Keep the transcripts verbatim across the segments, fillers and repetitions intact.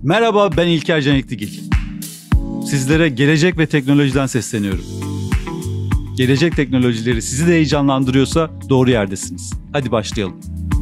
Merhaba, ben İlker Canikligil. Sizlere gelecek ve teknolojiden sesleniyorum. Gelecek teknolojileri sizi de heyecanlandırıyorsa doğru yerdesiniz. Hadi başlayalım.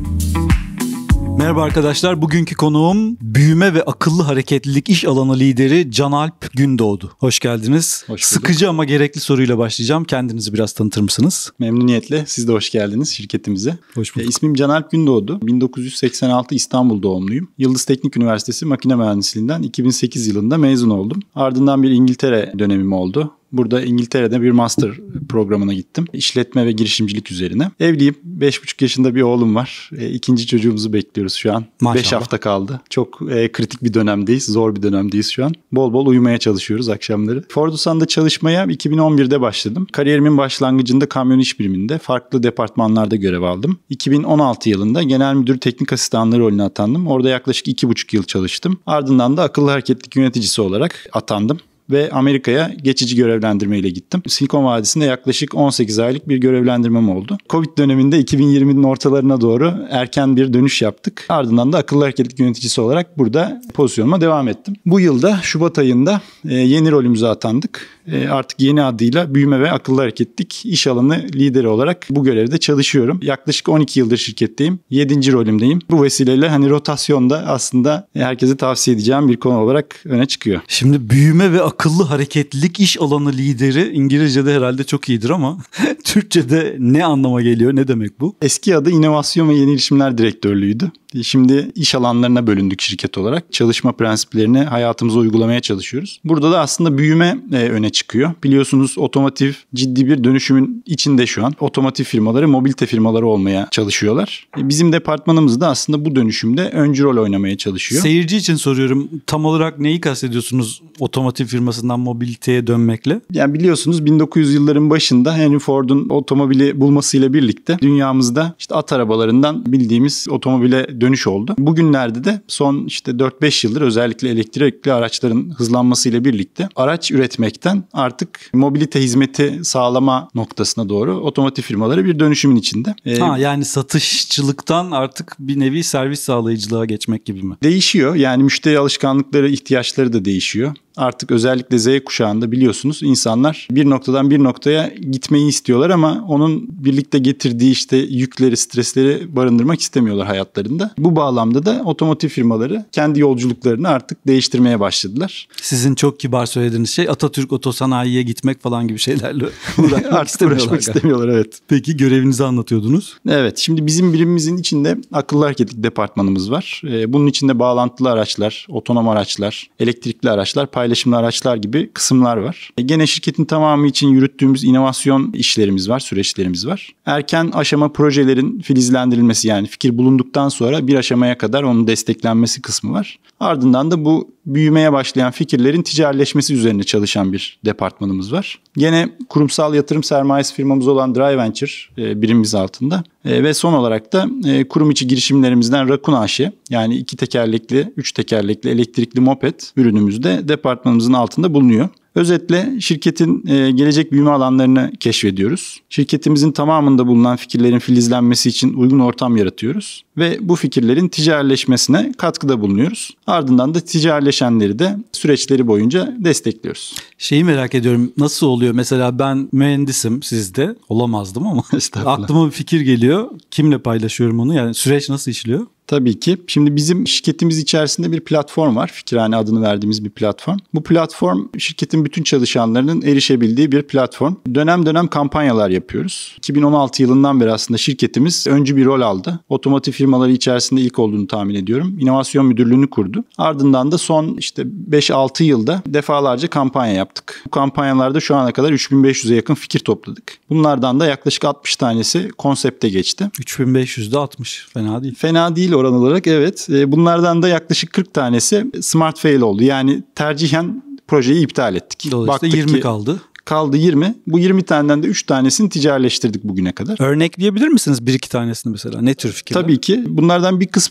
Merhaba arkadaşlar, bugünkü konuğum büyüme ve akıllı hareketlilik iş alanı lideri Canalp Gündoğdu. Hoş geldiniz. Hoş Sıkıcı ama gerekli soruyla başlayacağım. Kendinizi biraz tanıtır mısınız? Memnuniyetle. Siz de hoş geldiniz şirketimize. Hoş bulduk. E, ismim Canalp Gündoğdu. bin dokuz yüz seksen altı İstanbul doğumluyum. Yıldız Teknik Üniversitesi Makine Mühendisliğinden iki bin sekiz yılında mezun oldum. Ardından bir İngiltere dönemim oldu. Burada İngiltere'de bir master programına gittim. İşletme ve girişimcilik üzerine. Evliyim. beş buçuk yaşında bir oğlum var. E, ikinci çocuğumuzu bekliyoruz şu an. beş hafta kaldı. Çok e, kritik bir dönemdeyiz. Zor bir dönemdeyiz şu an. Bol bol uyumaya çalışıyoruz akşamları. Fordusan'da çalışmaya iki bin on birde başladım. Kariyerimin başlangıcında kamyon iş biriminde farklı departmanlarda görev aldım. iki bin on altı yılında genel müdür teknik asistanlığı rolüne atandım. Orada yaklaşık iki buçuk yıl çalıştım. Ardından da akıllı hareketlilik yöneticisi olarak atandım. Ve Amerika'ya geçici görevlendirmeyle gittim. Silikon Vadisi'nde yaklaşık on sekiz aylık bir görevlendirmem oldu. Covid döneminde iki bin yirminin ortalarına doğru erken bir dönüş yaptık. Ardından da akıllı hareketlilik yöneticisi olarak burada pozisyonuma devam ettim. Bu yılda Şubat ayında yeni rolümüze atandık. Artık yeni adıyla büyüme ve akıllı hareketlilik iş alanı lideri olarak bu görevde çalışıyorum. Yaklaşık on iki yıldır şirketteyim. yedinci rolümdeyim. Bu vesileyle hani rotasyonda aslında herkese tavsiye edeceğim bir konu olarak öne çıkıyor. Şimdi büyüme ve akıllı hareketlilik iş alanı lideri İngilizce'de herhalde çok iyidir ama Türkçe'de ne anlama geliyor? Ne demek bu? Eski adı İnovasyon ve Yeni İrişimler Direktörlüğü'ydü. Şimdi iş alanlarına bölündük şirket olarak. Çalışma prensiplerini hayatımıza uygulamaya çalışıyoruz. Burada da aslında büyüme e, öne çıkıyor. Biliyorsunuz otomotiv ciddi bir dönüşümün içinde şu an. Otomotiv firmaları mobilite firmaları olmaya çalışıyorlar. E, bizim departmanımız da aslında bu dönüşümde öncü rol oynamaya çalışıyor. Seyirci için soruyorum. Tam olarak neyi kastediyorsunuz otomotiv firmasından mobiliteye dönmekle? Yani biliyorsunuz bin dokuz yüz yılların başında Henry Ford'un otomobili bulmasıyla birlikte dünyamızda işte at arabalarından bildiğimiz otomobile dönüş oldu. Bugünlerde de son işte dört beş yıldır özellikle elektrikli araçların hızlanmasıyla birlikte araç üretmekten artık mobilite hizmeti sağlama noktasına doğru otomotiv firmaları bir dönüşümün içinde. Ee, ha, yani satışçılıktan artık bir nevi servis sağlayıcılığa geçmek gibi mi? Değişiyor. Yani müşteri alışkanlıkları, ihtiyaçları da değişiyor. Artık özellikle Z kuşağında biliyorsunuz insanlar bir noktadan bir noktaya gitmeyi istiyorlar ama onun birlikte getirdiği işte yükleri, stresleri barındırmak istemiyorlar hayatlarında. Bu bağlamda da otomotiv firmaları kendi yolculuklarını artık değiştirmeye başladılar. Sizin çok kibar söylediğiniz şey Atatürk Otosanayi'ye gitmek falan gibi şeylerle uğraşmak artık istemiyorlar. uğraşmak istemiyorlar, evet. Peki görevinizi anlatıyordunuz. Evet, şimdi bizim birimimizin içinde akıllı hareketlilik departmanımız var. Bunun içinde bağlantılı araçlar, otonom araçlar, elektrikli araçlar, paylaşımlı araçlar gibi kısımlar var. Gene şirketin tamamı için yürüttüğümüz inovasyon işlerimiz var, süreçlerimiz var. Erken aşama projelerin filizlendirilmesi, yani fikir bulunduktan sonra bir aşamaya kadar onun desteklenmesi kısmı var. Ardından da bu büyümeye başlayan fikirlerin ticarileşmesi üzerine çalışan bir departmanımız var. Gene kurumsal yatırım sermayesi firmamız olan Drive Venture e, birimimiz altında. E, ve son olarak da e, kurum içi girişimlerimizden Rakun A Ş, yani iki tekerlekli, üç tekerlekli elektrikli moped ürünümüz de departmanımızın altında bulunuyor. Özetle şirketin e, gelecek büyüme alanlarını keşfediyoruz. Şirketimizin tamamında bulunan fikirlerin filizlenmesi için uygun ortam yaratıyoruz. Ve bu fikirlerin ticarileşmesine katkıda bulunuyoruz. Ardından da ticarileşenleri de süreçleri boyunca destekliyoruz. Şeyi merak ediyorum, nasıl oluyor? Mesela ben mühendisim, sizde olamazdım ama aklıma bir fikir geliyor. Kimle paylaşıyorum onu? Yani süreç nasıl işliyor? Tabii ki. Şimdi bizim şirketimiz içerisinde bir platform var. Fikirhane adını verdiğimiz bir platform. Bu platform şirketin bütün çalışanlarının erişebildiği bir platform. Dönem dönem kampanyalar yapıyoruz. iki bin on altı yılından beri aslında şirketimiz öncü bir rol aldı. Otomotiv firmaları içerisinde ilk olduğunu tahmin ediyorum. İnovasyon müdürlüğünü kurdu. Ardından da son işte beş altı yılda defalarca kampanya yaptık. Bu kampanyalarda şu ana kadar üç bin beş yüze yakın fikir topladık. Bunlardan da yaklaşık altmış tanesi konsepte geçti. üç bin beş yüzde altmış fena değil. Fena değil oran olarak, evet. Bunlardan da yaklaşık kırk tanesi smart fail oldu. Yani tercihen projeyi iptal ettik. Dolayısıyla Baktık yirmi ki kaldı. Kaldı yirmi. Bu yirmi taneden de üç tanesini ticarileştirdik bugüne kadar. Örnekleyebilir misiniz bir iki tanesini mesela? Ne tür fikirler? Tabii ki. Bunlardan bir kısmı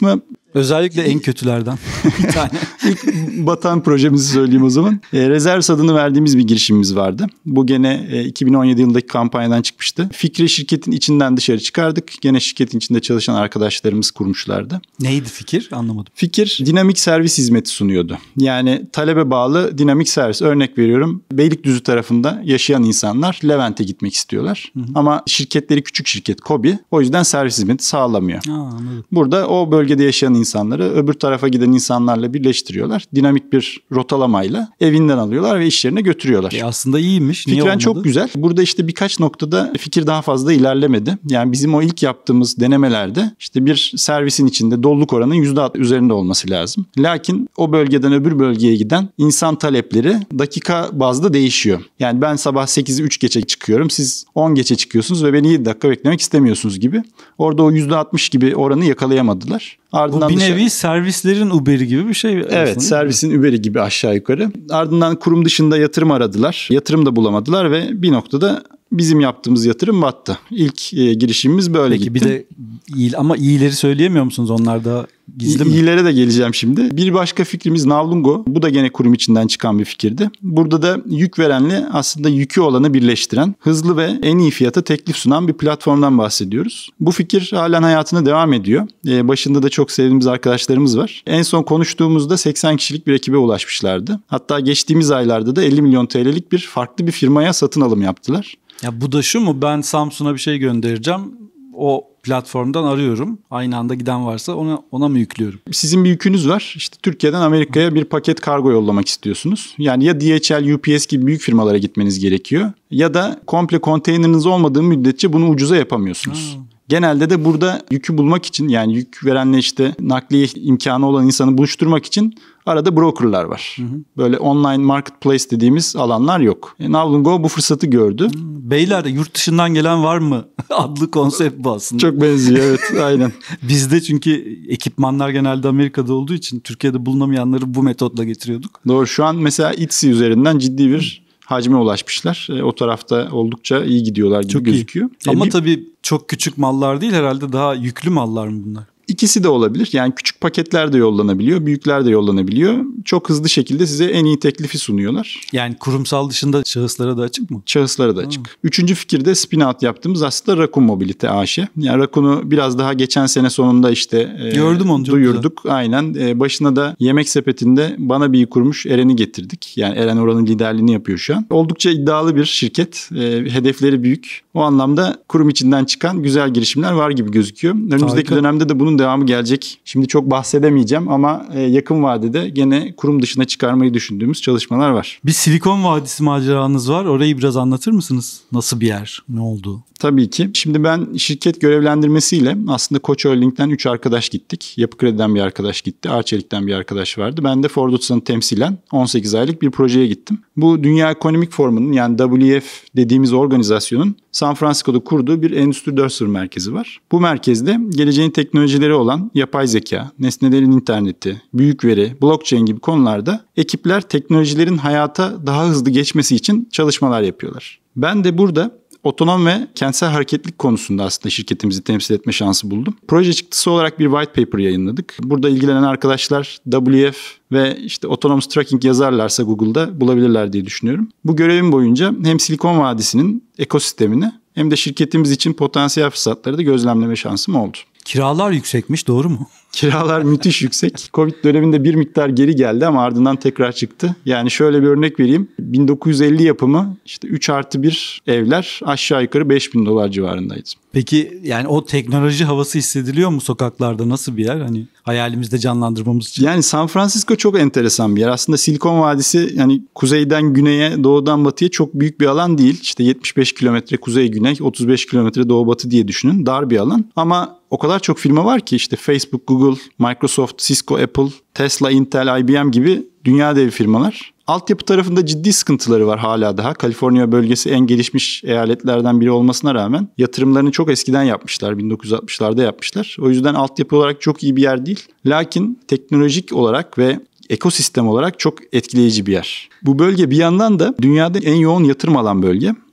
Özellikle en kötülerden bir tane. İlk batan projemizi söyleyeyim o zaman. E, Reserves adını verdiğimiz bir girişimimiz vardı. Bu gene e, iki bin on yedi yılındaki kampanyadan çıkmıştı. Fikri şirketin içinden dışarı çıkardık. Gene şirketin içinde çalışan arkadaşlarımız kurmuşlardı. Neydi fikir? Anlamadım. Fikir dinamik servis hizmeti sunuyordu. Yani talebe bağlı dinamik servis. Örnek veriyorum. Beylikdüzü tarafında yaşayan insanlar Levent'e gitmek istiyorlar. Hı hı. Ama şirketleri küçük şirket KOBİ. O yüzden servis hizmeti sağlamıyor. Aa, anladım. Burada o bölgede yaşayan insanları öbür tarafa giden insanlarla birleştiriyorlar. Dinamik bir rotalamayla evinden alıyorlar ve iş yerine götürüyorlar. E aslında iyiymiş. Niye Fikren olmadı? Çok güzel. Burada işte birkaç noktada fikir daha fazla ilerlemedi. Yani bizim o ilk yaptığımız denemelerde işte bir servisin içinde doluluk oranının yüzde altmış üzerinde olması lazım. Lakin o bölgeden öbür bölgeye giden insan talepleri dakika bazda değişiyor. Yani ben sabah sekizi üç geçe çıkıyorum. Siz on geçe çıkıyorsunuz ve beni yedi dakika beklemek istemiyorsunuz gibi. Orada o yüzde altmış gibi oranı yakalayamadılar. Ardından bu bir dışarı... nevi servislerin Uber'i gibi bir şey. Evet, aslında, servisin Uber'i gibi aşağı yukarı. Ardından kurum dışında yatırım aradılar. Yatırım da bulamadılar ve bir noktada bizim yaptığımız yatırım battı. İlk e, girişimimiz böyle Peki, gitti. Bir de iyi, ama iyileri söyleyemiyor musunuz? Onlar da gizli mi? İyilere de geleceğim şimdi. Bir başka fikrimiz Navlungo. Bu da gene kurum içinden çıkan bir fikirdi. Burada da yük verenle aslında yükü olanı birleştiren, hızlı ve en iyi fiyata teklif sunan bir platformdan bahsediyoruz. Bu fikir halen hayatına devam ediyor. Ee, başında da çok sevdiğimiz arkadaşlarımız var. En son konuştuğumuzda seksen kişilik bir ekibe ulaşmışlardı. Hatta geçtiğimiz aylarda da elli milyon T L'lik bir farklı bir firmaya satın alım yaptılar. Ya bu da şu mu? Ben Samsun'a bir şey göndereceğim. O platformdan arıyorum. Aynı anda giden varsa ona ona mı yüklüyorum? Sizin bir yükünüz var. İşte Türkiye'den Amerika'ya bir paket kargo yollamak istiyorsunuz. Yani ya D H L, U P S gibi büyük firmalara gitmeniz gerekiyor. Ya da komple konteyneriniz olmadığı müddetçe bunu ucuza yapamıyorsunuz. Ha. Genelde de burada yükü bulmak için, yani yük verenle işte nakliye imkanı olan insanı buluşturmak için arada brokerlar var. Hı hı. Böyle online marketplace dediğimiz alanlar yok. E, Navlungo bu fırsatı gördü. Beyler, yurt dışından gelen var mı adlı konsept bu aslında. Çok benziyor, evet, aynen. Bizde çünkü ekipmanlar genelde Amerika'da olduğu için Türkiye'de bulunamayanları bu metotla getiriyorduk. Doğru, şu an mesela Etsy üzerinden ciddi bir hacme ulaşmışlar. E, o tarafta oldukça iyi gidiyorlar gibi çok gözüküyor. İyi. Ama e, bir... tabii çok küçük mallar değil herhalde, daha yüklü mallar mı bunlar? İkisi de olabilir. Yani küçük paketler de yollanabiliyor, büyükler de yollanabiliyor. Çok hızlı şekilde size en iyi teklifi sunuyorlar. Yani kurumsal dışında şahıslara da açık mı? Şahıslara da açık. Ha. Üçüncü fikirde spin out yaptığımız aslında Rakun Mobility A Ş. Yani Rakun'u biraz daha geçen sene sonunda işte Gördüm onu, duyurduk. Güzel. Aynen. E, başına da Yemek Sepeti'nde Bana Bir kurmuş Eren'i getirdik. Yani Eren oranın liderliğini yapıyor şu an. Oldukça iddialı bir şirket. E, hedefleri büyük. O anlamda kurum içinden çıkan güzel girişimler var gibi gözüküyor. Önümüzdeki Harika. dönemde de bunun devamı gelecek. Şimdi çok bahsedemeyeceğim ama yakın vadede gene kurum dışına çıkarmayı düşündüğümüz çalışmalar var. Bir Silikon Vadisi maceranız var. Orayı biraz anlatır mısınız? Nasıl bir yer? Ne oldu? Tabii ki. Şimdi ben şirket görevlendirmesiyle aslında Koç Holding'den üç arkadaş gittik. Yapı Kredi'den bir arkadaş gitti. Arçelik'ten bir arkadaş vardı. Ben de Ford Otosan'ı temsilen on sekiz aylık bir projeye gittim. Bu Dünya Ekonomik Forumu'nun, yani W F dediğimiz organizasyonun San Francisco'da kurduğu bir Endüstri dört nokta sıfır merkezi var. Bu merkezde geleceğin teknolojileri olan yapay zeka, nesnelerin interneti, büyük veri, blockchain gibi konularda ekipler teknolojilerin hayata daha hızlı geçmesi için çalışmalar yapıyorlar. Ben de burada otonom ve kentsel hareketlilik konusunda aslında şirketimizi temsil etme şansı buldum. Proje çıktısı olarak bir white paper yayınladık. Burada ilgilenen arkadaşlar W F ve işte autonomous tracking yazarlarsa Google'da bulabilirler diye düşünüyorum. Bu görevim boyunca hem Silikon Vadisi'nin ekosistemini hem de şirketimiz için potansiyel fırsatları da gözlemleme şansım oldu. Kiralar yüksekmiş, doğru mu? Kiralar müthiş yüksek. Covid döneminde bir miktar geri geldi ama ardından tekrar çıktı. Yani şöyle bir örnek vereyim. bin dokuz yüz elli yapımı işte üç artı bir evler aşağı yukarı beş bin dolar civarındaydı. Peki yani o teknoloji havası hissediliyor mu sokaklarda? Nasıl bir yer? Hani hayalimizde canlandırmamız için. Yani San Francisco çok enteresan bir yer. Aslında Silikon Vadisi yani kuzeyden güneye, doğudan batıya çok büyük bir alan değil. İşte yetmiş beş kilometre kuzey güney, otuz beş kilometre doğu batı diye düşünün. Dar bir alan. Ama o kadar çok firma var ki işte Facebook, Google, Microsoft, Cisco, Apple, Tesla, Intel, I B M gibi dünya devi firmalar. Altyapı tarafında ciddi sıkıntıları var hala daha. Kaliforniya bölgesi en gelişmiş eyaletlerden biri olmasına rağmen yatırımlarını çok eskiden yapmışlar. bin dokuz yüz altmışlarda yapmışlar. O yüzden altyapı olarak çok iyi bir yer değil. Lakin teknolojik olarak ve ekosistem olarak çok etkileyici bir yer. Bu bölge bir yandan da dünyada en yoğun yatırım alan bölge.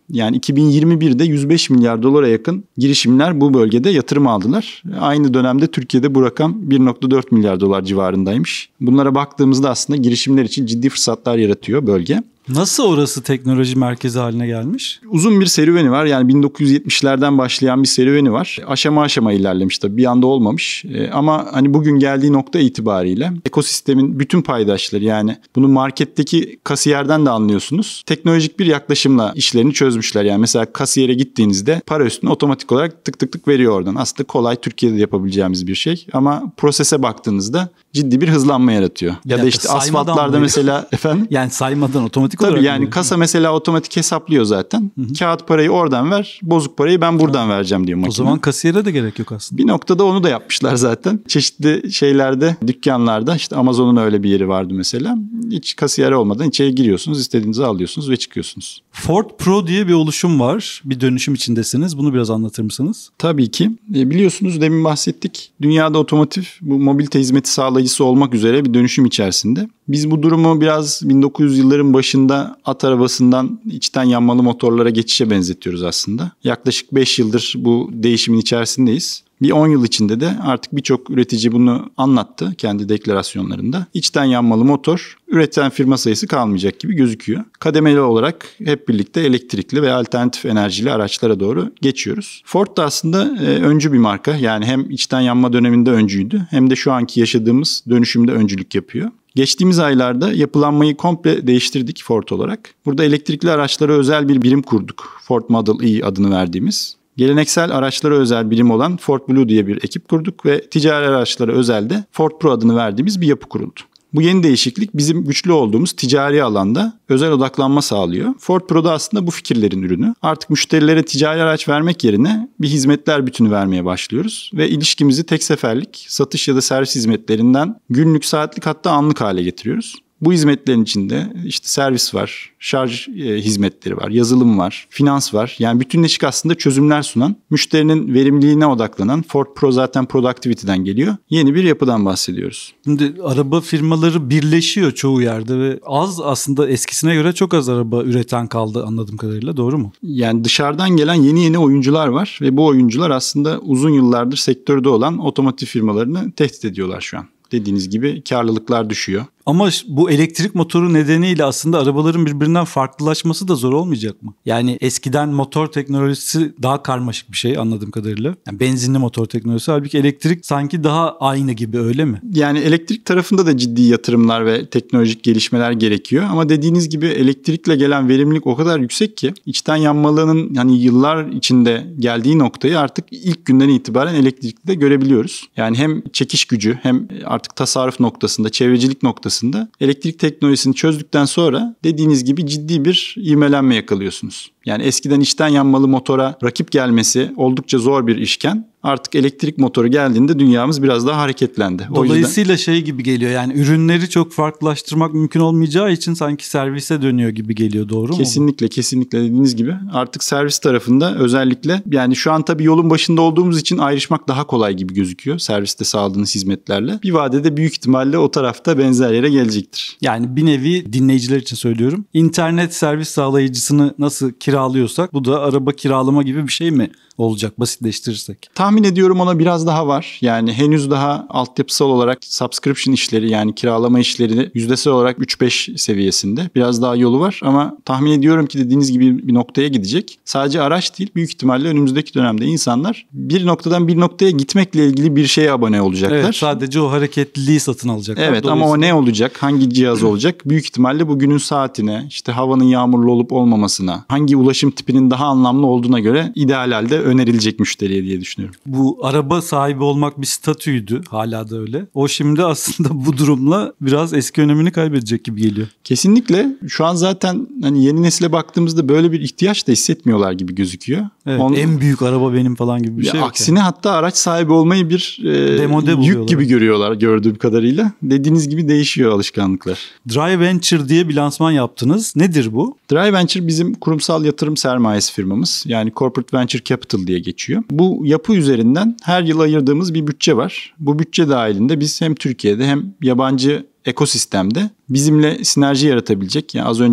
Yani iki bin yirmi birde yüz beş milyar dolara yakın girişimler bu bölgede yatırım aldılar. Aynı dönemde Türkiye'de bu rakam bir virgül dört milyar dolar civarındaymış. Bunlara baktığımızda aslında girişimler için ciddi fırsatlar yaratıyor bölge. Nasıl orası teknoloji merkezi haline gelmiş? Uzun bir serüveni var. Yani bin dokuz yüz yetmişlerden başlayan bir serüveni var. Aşama aşama ilerlemiş tabii. Bir anda olmamış. Ee, ama hani bugün geldiği nokta itibariyle ekosistemin bütün paydaşları, yani bunu marketteki kasiyerden de anlıyorsunuz. Teknolojik bir yaklaşımla işlerini çözmüşler. Yani mesela kasiyere gittiğinizde para üstüne otomatik olarak tık tık tık veriyor oradan. Aslında kolay, Türkiye'de yapabileceğimiz bir şey. Ama prosese baktığınızda ciddi bir hızlanma yaratıyor. Ya, ya da işte asfaltlarda mesela efendim. Yani saymadan otomatik Tabii olarak. Yani veriyor. kasa mesela otomatik hesaplıyor zaten. Hı hı. Kağıt parayı oradan ver, bozuk parayı ben buradan ha. vereceğim diyor makine. O zaman kasiyere de gerek yok aslında. Bir noktada onu da yapmışlar zaten. Çeşitli şeylerde, dükkanlarda, işte Amazon'un öyle bir yeri vardı mesela. Hiç kasiyer olmadan içeri giriyorsunuz, istediğinizi alıyorsunuz ve çıkıyorsunuz. Ford Pro diye bir oluşum var. Bir dönüşüm içindesiniz. Bunu biraz anlatır mısınız? Tabii ki. E, biliyorsunuz demin bahsettik. Dünyada otomotiv bu mobilite hizmeti sağlayıcısı olmak üzere bir dönüşüm içerisinde. Biz bu durumu biraz bin dokuz yüz yılların başında at arabasından içten yanmalı motorlara geçişe benzetiyoruz aslında. Yaklaşık beş yıldır bu değişimin içerisindeyiz. Bir on yıl içinde de artık birçok üretici bunu anlattı kendi deklarasyonlarında. İçten yanmalı motor üreten firma sayısı kalmayacak gibi gözüküyor. Kademeli olarak hep birlikte elektrikli ve alternatif enerjili araçlara doğru geçiyoruz. Ford da aslında e, öncü bir marka. Yani hem içten yanma döneminde öncüydü hem de şu anki yaşadığımız dönüşümde öncülük yapıyor. Geçtiğimiz aylarda yapılanmayı komple değiştirdik Ford olarak. Burada elektrikli araçlara özel bir birim kurduk. Ford Model E adını verdiğimiz. Geleneksel araçlara özel birim olan Ford Blue diye bir ekip kurduk ve ticari araçlara özel de Ford Pro adını verdiğimiz bir yapı kuruldu. Bu yeni değişiklik bizim güçlü olduğumuz ticari alanda özel odaklanma sağlıyor. Ford Pro'da aslında bu fikirlerin ürünü. Artık müşterilere ticari araç vermek yerine bir hizmetler bütünü vermeye başlıyoruz. Ve ilişkimizi tek seferlik satış ya da servis hizmetlerinden günlük, saatlik, hatta anlık hale getiriyoruz. Bu hizmetlerin içinde işte servis var, şarj e, hizmetleri var, yazılım var, finans var. Yani bütünleşik aslında çözümler sunan, müşterinin verimliliğine odaklanan, Ford Pro zaten productivity'den geliyor. Yeni bir yapıdan bahsediyoruz. Şimdi araba firmaları birleşiyor çoğu yerde ve az, aslında eskisine göre çok az araba üreten kaldı anladığım kadarıyla, doğru mu? Yani dışarıdan gelen yeni yeni oyuncular var ve bu oyuncular aslında uzun yıllardır sektörde olan otomotiv firmalarını tehdit ediyorlar şu an. Dediğiniz gibi karlılıklar düşüyor. Ama bu elektrik motoru nedeniyle aslında arabaların birbirinden farklılaşması da zor olmayacak mı? Yani eskiden motor teknolojisi daha karmaşık bir şey anladığım kadarıyla. Yani benzinli motor teknolojisi, halbuki elektrik sanki daha aynı gibi, öyle mi? Yani elektrik tarafında da ciddi yatırımlar ve teknolojik gelişmeler gerekiyor. Ama dediğiniz gibi elektrikle gelen verimlilik o kadar yüksek ki içten yanmalının hani yıllar içinde geldiği noktayı artık ilk günden itibaren elektrikli de görebiliyoruz. Yani hem çekiş gücü hem artık tasarruf noktasında, çevrecilik noktasında elektrik teknolojisini çözdükten sonra dediğiniz gibi ciddi bir ivmelenme yakalıyorsunuz. Yani eskiden içten yanmalı motora rakip gelmesi oldukça zor bir işken artık elektrik motoru geldiğinde dünyamız biraz daha hareketlendi. Dolayısıyla o yüzden... şey gibi geliyor, yani ürünleri çok farklılaştırmak mümkün olmayacağı için sanki servise dönüyor gibi geliyor, doğru mu? Kesinlikle kesinlikle dediğiniz gibi artık servis tarafında özellikle, yani şu an tabii yolun başında olduğumuz için ayrışmak daha kolay gibi gözüküyor serviste sağladığınız hizmetlerle. Bir vadede büyük ihtimalle o tarafta benzer yere gelecektir. Yani bir nevi dinleyiciler için söylüyorum. İnternet servis sağlayıcısını nasıl kiralıyorsak bu da araba kiralama gibi bir şey mi olacak basitleştirirsek? Tahmin ediyorum ona biraz daha var. Yani henüz daha altyapısal olarak subscription işleri, yani kiralama işleri yüzdesel olarak üç beş seviyesinde. Biraz daha yolu var ama tahmin ediyorum ki dediğiniz gibi bir noktaya gidecek. Sadece araç değil, büyük ihtimalle önümüzdeki dönemde insanlar bir noktadan bir noktaya gitmekle ilgili bir şeye abone olacaklar. Evet, sadece o hareketliliği satın alacaklar. Evet, ama o ne olacak? Hangi cihaz olacak? Büyük ihtimalle bugünün saatine, işte havanın yağmurlu olup olmamasına, hangi ulaşım tipinin daha anlamlı olduğuna göre ideal halde önerilecek müşteriye diye düşünüyorum. Bu araba sahibi olmak bir statüydü. Hala da öyle. O şimdi aslında bu durumla biraz eski önemini kaybedecek gibi geliyor. Kesinlikle. Şu an zaten hani yeni nesile baktığımızda böyle bir ihtiyaç da hissetmiyorlar gibi gözüküyor. Evet, Onun... en büyük araba benim falan gibi bir ya şey yok. Aksine yani. Hatta araç sahibi olmayı bir e, yük gibi görüyorlar gördüğüm kadarıyla. Dediğiniz gibi değişiyor alışkanlıklar. Dry Venture diye bir lansman yaptınız. Nedir bu? Dry Venture bizim kurumsal yatırım sermayesi firmamız. Yani Corporate Venture Capital diye geçiyor. Bu yapı üzerinden her yıl ayırdığımız bir bütçe var. Bu bütçe dahilinde biz hem Türkiye'de hem yabancı ekosistemde bizimle sinerji yaratabilecek, yani az önce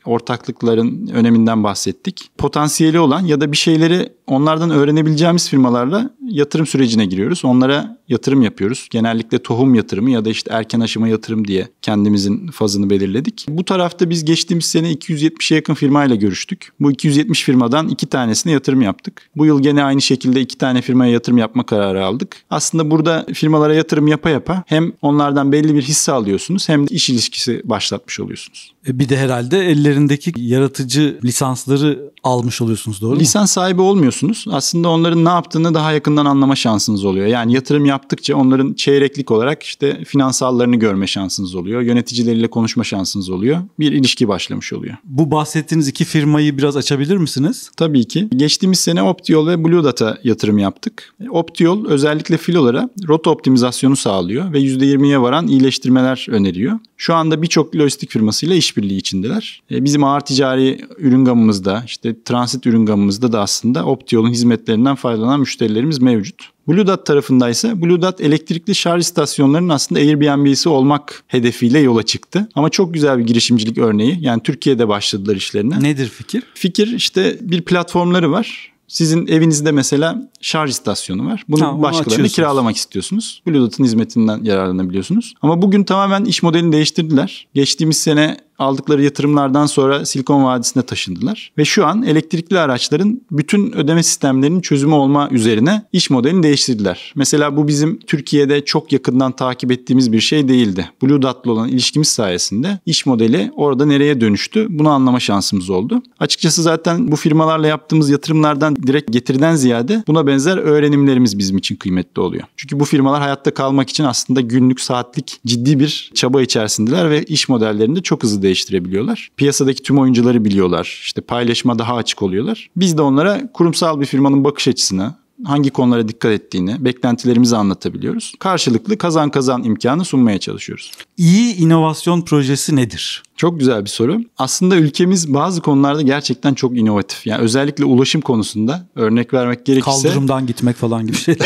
ortaklıkların öneminden bahsettik. Potansiyeli olan ya da bir şeyleri onlardan öğrenebileceğimiz firmalarla yatırım sürecine giriyoruz. Onlara yatırım yapıyoruz. Genellikle tohum yatırımı ya da işte erken aşama yatırım diye kendimizin fazını belirledik. Bu tarafta biz geçtiğimiz sene iki yüz yetmişe yakın firmayla görüştük. Bu iki yüz yetmiş firmadan iki tanesine yatırım yaptık. Bu yıl gene aynı şekilde iki tane firmaya yatırım yapma kararı aldık. Aslında burada firmalara yatırım yapa yapa hem onlardan belli bir hisse alıyorsunuz hem de iş ilişkisi başlatmış oluyorsunuz. Bir de herhalde ellerindeki yaratıcı lisansları almış oluyorsunuz, doğru mu? Lisans sahibi olmuyorsunuz. Aslında onların ne yaptığını daha yakından anlama şansınız oluyor. Yani yatırım yaptıkça onların çeyreklik olarak işte finansallarını görme şansınız oluyor. Yöneticileriyle konuşma şansınız oluyor. Bir ilişki başlamış oluyor. Bu bahsettiğiniz iki firmayı biraz açabilir misiniz? Tabii ki. Geçtiğimiz sene Optiol ve Blue Data yatırım yaptık. Optiol özellikle filolara rota optimizasyonu sağlıyor ve yüzde yirmiye varan iyileştirmeler öneriyor. Şu anda birçok lojistik firmasıyla işbirliği içindeler. Bizim ağır ticari ürün gamımızda, işte transit ürün gamımızda da aslında Optiol'un hizmetlerinden faydalanan müşterilerimiz mevcut. Blue Dot tarafındaysa Blue Dot elektrikli şarj istasyonlarının aslında Airbnb'si olmak hedefiyle yola çıktı. Ama çok güzel bir girişimcilik örneği. Yani Türkiye'de başladılar işlerine. Nedir fikir? Fikir işte bir platformları var. Sizin evinizde mesela şarj istasyonu var. Bunu ha, başkalarına kiralamak istiyorsunuz. Blue Dot'un hizmetinden yararlanabiliyorsunuz. Ama bugün tamamen iş modelini değiştirdiler. Geçtiğimiz sene aldıkları yatırımlardan sonra Silikon Vadisi'ne taşındılar. Ve şu an elektrikli araçların bütün ödeme sistemlerinin çözümü olma üzerine iş modelini değiştirdiler. Mesela bu bizim Türkiye'de çok yakından takip ettiğimiz bir şey değildi. Blue Dot'la olan ilişkimiz sayesinde iş modeli orada nereye dönüştü bunu anlama şansımız oldu. Açıkçası zaten bu firmalarla yaptığımız yatırımlardan direkt getiriden ziyade buna benzer öğrenimlerimiz bizim için kıymetli oluyor. Çünkü bu firmalar hayatta kalmak için aslında günlük saatlik ciddi bir çaba içerisindeler ve iş modellerinde çok hızlı değiştirebiliyorlar. Piyasadaki tüm oyuncuları biliyorlar. İşte paylaşıma daha açık oluyorlar. Biz de onlara kurumsal bir firmanın bakış açısına, hangi konulara dikkat ettiğini, beklentilerimizi anlatabiliyoruz. Karşılıklı kazan kazan imkanı sunmaya çalışıyoruz. İyi inovasyon projesi nedir? Çok güzel bir soru. Aslında ülkemiz bazı konularda gerçekten çok inovatif. Yani özellikle ulaşım konusunda örnek vermek gerekirse. Kaldırımdan gitmek falan gibi şeyler.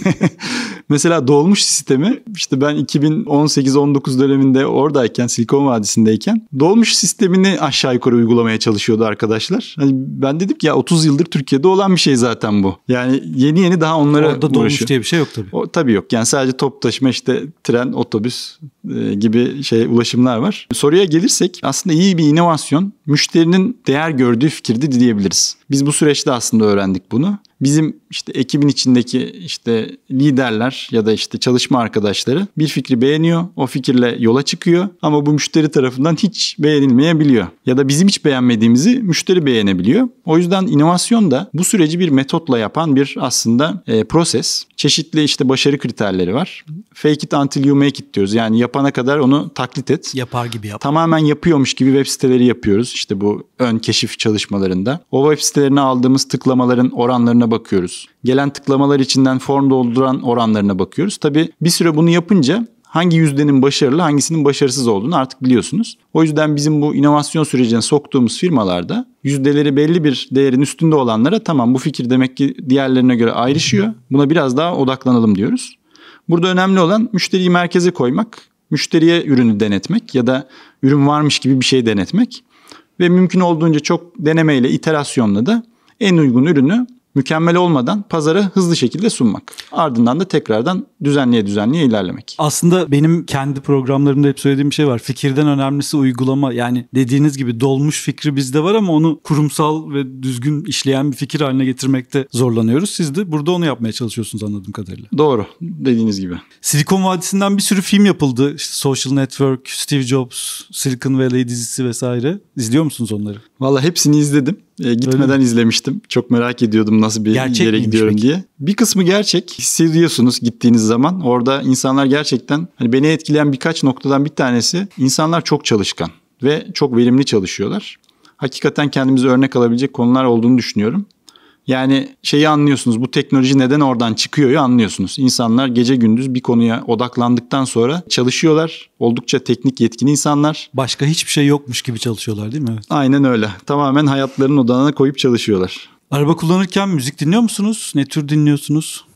Mesela dolmuş sistemi, işte ben iki bin on sekiz on dokuz döneminde oradayken, Silikon Vadisi'ndeyken dolmuş sistemini aşağı yukarı uygulamaya çalışıyordu arkadaşlar. Hani ben dedim ki ya otuz yıldır Türkiye'de olan bir şey zaten bu. Yani yeni yeni daha onlara orada uğraşıyor. Dolmuş diye bir şey yok tabii. O, tabii yok. Yani sadece toplu taşıma, işte tren, otobüs e, gibi şey ulaşımlar var. Soruya gelirsek aslında iyi bir inovasyon müşterinin değer gördüğü fikirdi diyebiliriz. Biz bu süreçte aslında öğrendik bunu. Bizim işte ekibin içindeki işte liderler ya da işte çalışma arkadaşları bir fikri beğeniyor. O fikirle yola çıkıyor ama bu müşteri tarafından hiç beğenilmeyebiliyor. Ya da bizim hiç beğenmediğimizi müşteri beğenebiliyor. O yüzden inovasyon da bu süreci bir metotla yapan bir aslında e, proses. Çeşitli işte başarı kriterleri var. Fake it until you make it diyoruz. Yani yapana kadar onu taklit et. Yapar gibi yap. Tamamen yapıyormuş gibi web siteleri yapıyoruz. İşte bu ön keşif çalışmalarında. O web sitelerine aldığımız tıklamaların oranlarına bakıyoruz. Gelen tıklamalar içinden form dolduran oranlarına bakıyoruz. Tabii bir süre bunu yapınca hangi yüzdenin başarılı, hangisinin başarısız olduğunu artık biliyorsunuz. O yüzden bizim bu inovasyon sürecine soktuğumuz firmalarda yüzdeleri belli bir değerin üstünde olanlara tamam bu fikir demek ki diğerlerine göre ayrışıyor. Buna biraz daha odaklanalım diyoruz. Burada önemli olan müşteriyi merkeze koymak, müşteriye ürünü denetmek ya da ürün varmış gibi bir şey denetmek ve mümkün olduğunca çok denemeyle, iterasyonla da en uygun ürünü mükemmel olmadan pazara hızlı şekilde sunmak. Ardından da tekrardan düzenliye düzenliye ilerlemek. Aslında benim kendi programlarımda hep söylediğim bir şey var. Fikirden önemlisi uygulama. Yani dediğiniz gibi dolmuş fikri bizde var ama onu kurumsal ve düzgün işleyen bir fikir haline getirmekte zorlanıyoruz. Siz de burada onu yapmaya çalışıyorsunuz anladığım kadarıyla. Doğru. Dediğiniz gibi. Silikon Vadisi'nden bir sürü film yapıldı. İşte Social Network, Steve Jobs, Silicon Valley dizisi vesaire. İzliyor musunuz onları? Vallahi hepsini izledim. E, gitmeden izlemiştim. Çok merak ediyordum nasıl bir gerçek yere gidiyorum peki diye. Bir kısmı gerçek. Hissediyorsunuz gittiğiniz zaman. Orada insanlar gerçekten, hani beni etkileyen birkaç noktadan bir tanesi, insanlar çok çalışkan ve çok verimli çalışıyorlar. Hakikaten kendimize örnek alabilecek konular olduğunu düşünüyorum. Yani şeyi anlıyorsunuz, bu teknoloji neden oradan çıkıyor ya anlıyorsunuz. İnsanlar gece gündüz bir konuya odaklandıktan sonra çalışıyorlar. Oldukça teknik yetkin insanlar. Başka hiçbir şey yokmuş gibi çalışıyorlar değil mi? Evet. Aynen öyle. Tamamen hayatlarının odağına koyup çalışıyorlar. Araba kullanırken müzik dinliyor musunuz? Ne tür dinliyorsunuz?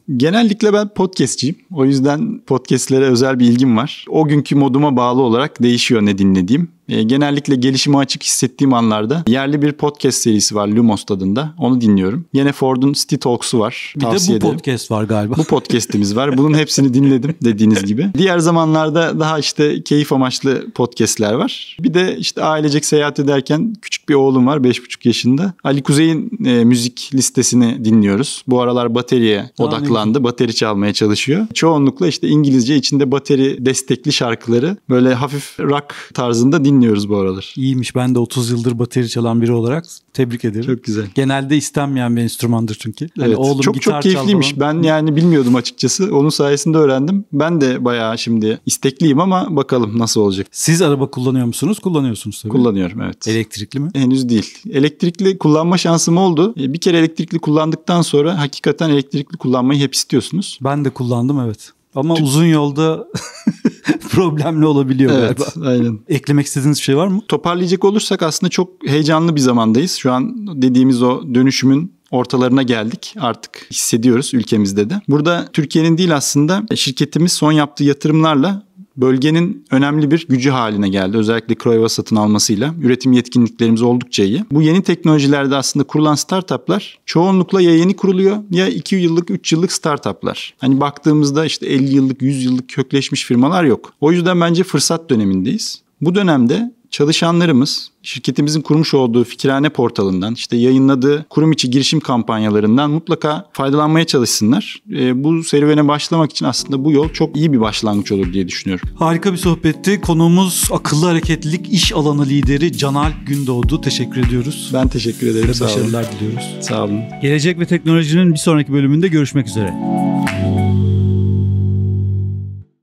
Genellikle ben podcastçiyim. O yüzden podcastlere özel bir ilgim var. O günkü moduma bağlı olarak değişiyor ne dinlediğim. E, genellikle gelişime açık hissettiğim anlarda yerli bir podcast serisi var Lumos tadında. Onu dinliyorum. Yine Ford'un City Talks'u var. Bir Tavsiye de bu ederim. podcast var galiba. Bu podcast'imiz var. Bunun hepsini dinledim dediğiniz gibi. Diğer zamanlarda daha işte keyif amaçlı podcast'ler var. Bir de işte ailecek seyahat ederken küçük bir oğlum var beş buçuk yaşında. Ali Kuzey'in e, müzik listesini dinliyoruz. Bu aralar bateriye odaklandı. Bateri çalmaya çalışıyor. Çoğunlukla işte İngilizce içinde bateri destekli şarkıları böyle hafif rock tarzında dinliyoruz bu aralar. İyiymiş. Ben de otuz yıldır bateri çalan biri olarak tebrik ederim. Çok güzel. Genelde istenmeyen bir enstrümandır çünkü. Evet. Yani oğlum çok gitar çok keyifliymiş. falan. Ben yani bilmiyordum açıkçası. Onun sayesinde öğrendim. Ben de bayağı şimdi istekliyim ama bakalım nasıl olacak. Siz araba kullanıyor musunuz? Kullanıyorsunuz tabii. Kullanıyorum, evet. Elektrikli mi? Henüz değil. Elektrikli kullanma şansım oldu. Bir kere elektrikli kullandıktan sonra hakikaten elektrikli kullanmayı hep istiyorsunuz. Ben de kullandım, evet. Ama uzun yolda problemli olabiliyor evet, galiba. Aynen. Eklemek istediğiniz bir şey var mı? Toparlayacak olursak aslında çok heyecanlı bir zamandayız. Şu an dediğimiz o dönüşümün ortalarına geldik. Artık hissediyoruz ülkemizde de. Burada Türkiye'nin değil aslında şirketimiz son yaptığı yatırımlarla bölgenin önemli bir gücü haline geldi. Özellikle Craiova satın almasıyla üretim yetkinliklerimiz oldukça iyi. Bu yeni teknolojilerde aslında kurulan startuplar çoğunlukla ya yeni kuruluyor ya iki yıllık, üç yıllık startuplar. Hani baktığımızda işte elli yıllık, yüz yıllık kökleşmiş firmalar yok. O yüzden bence fırsat dönemindeyiz. Bu dönemde çalışanlarımız şirketimizin kurmuş olduğu Fikirhane portalından, işte yayınladığı kurum içi girişim kampanyalarından mutlaka faydalanmaya çalışsınlar. E, bu serüvene başlamak için aslında bu yol çok iyi bir başlangıç olur diye düşünüyorum. Harika bir sohbetti. Konuğumuz akıllı hareketlilik iş alanı lideri Canalp Gündoğdu. Teşekkür ediyoruz. Ben teşekkür ederim. Ve sağ olun. başarılar diliyoruz. Sağ olun. Gelecek ve teknolojinin bir sonraki bölümünde görüşmek üzere.